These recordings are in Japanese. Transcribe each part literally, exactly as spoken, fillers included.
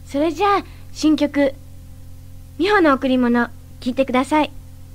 それじゃあ新曲「美穂の贈り物」聴いてください。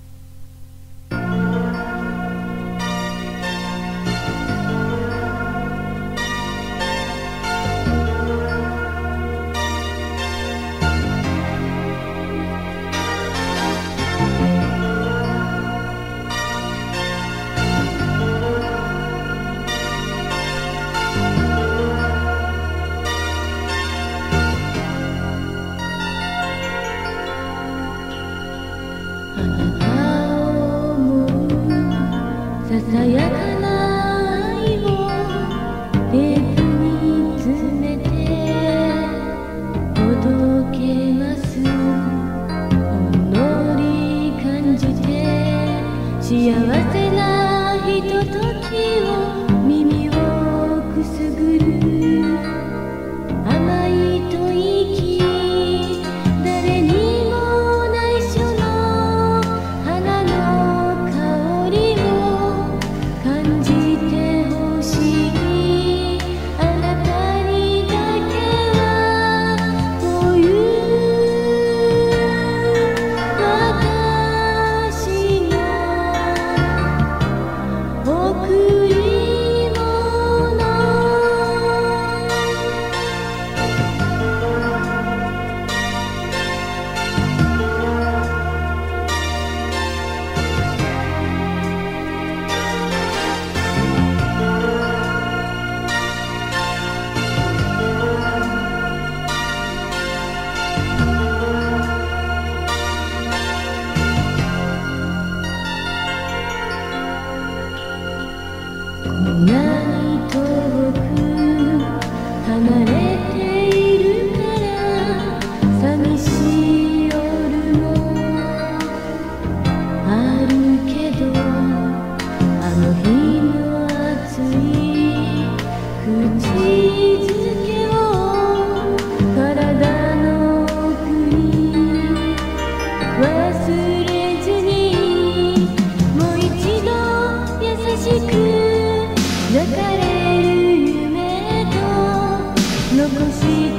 ささやかな愛をテープに詰めて届けます。ほんのり感じて幸せなひとときを耳をくすぐる甘い吐息、誰にも内緒の花の香りを感じてほしい。あなたにだけはこういう私の贈り物。こんなに遠く離れているから寂しい夜もあるけど、あの日の熱い口づけを体の奥に忘れずに、もう一度優しく抱かれる夢と残し